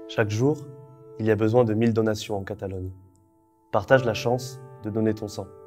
Chaque jour, il y a besoin de 1000 donations en Catalogne. Partage la chance de donner ton sang.